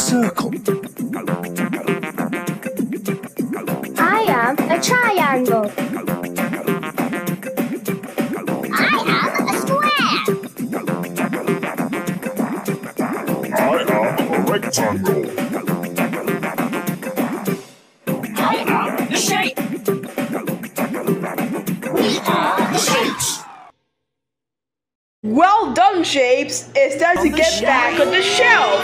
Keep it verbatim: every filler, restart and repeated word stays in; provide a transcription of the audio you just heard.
circle. I am a triangle. I am a square. I am a rectangle. I am the shape. We are the shapes. Well done, Shapes! It's time to get back on the shelf!